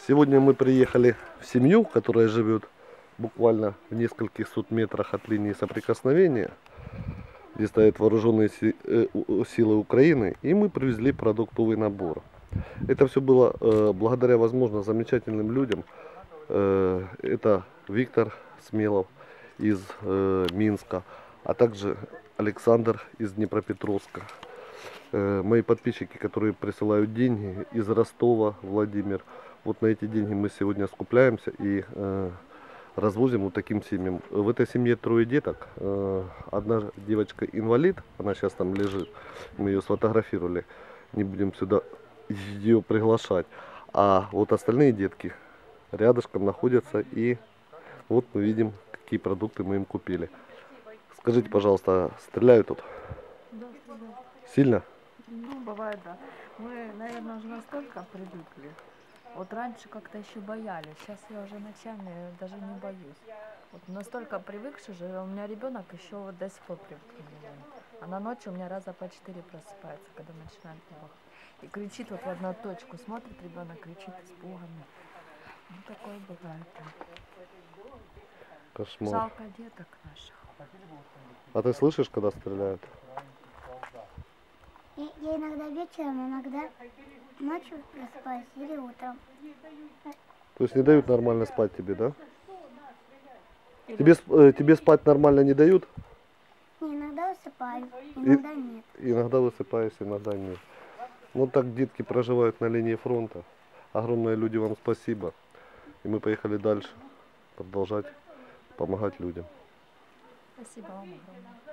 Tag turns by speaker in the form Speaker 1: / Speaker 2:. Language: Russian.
Speaker 1: Сегодня мы приехали в семью, которая живет буквально в нескольких сот метрах от линии соприкосновения, где стоят вооруженные силы Украины, и мы привезли продуктовый набор. Это все было благодаря, возможно, замечательным людям. Это Виктор Смелов из Минска, а также Александр из Днепропетровска. Мои подписчики, которые присылают деньги из Ростова, Владимир. Вот на эти деньги мы сегодня скупляемся и развозим вот таким семьям. В этой семье 3 деток. Одна девочка инвалид, она сейчас там лежит. Мы ее сфотографировали. Не будем сюда ее приглашать. А вот остальные детки рядышком находятся. И вот мы видим, какие продукты мы им купили. Скажите, пожалуйста, стреляют тут?
Speaker 2: Да, стреляют.
Speaker 1: Сильно?
Speaker 2: Ну, бывает, да. Мы, наверное, уже настолько привыкли. Вот раньше как-то еще боялись. Сейчас я уже ночами даже не боюсь. Вот настолько привыкший же, у меня ребенок еще вот до сих пор привык к нему. А на ночь у меня раза по 4 просыпается, когда начинает бахать. И кричит вот в одну точку. Смотрит ребенок, кричит испуганно. Ну, такое бывает.
Speaker 1: Кошмар.
Speaker 2: Жалко деток наших.
Speaker 1: А ты слышишь, когда стреляют?
Speaker 3: Я иногда вечером, иногда ночью просыпаюсь или утром.
Speaker 1: То есть не дают нормально спать тебе, да? Тебе спать нормально не дают?
Speaker 3: Иногда высыпаю, иногда нет.
Speaker 1: Иногда высыпаюсь, иногда нет. Вот так детки проживают на линии фронта. Огромное люди вам спасибо. И мы поехали дальше продолжать помогать людям.
Speaker 2: Спасибо вам огромное.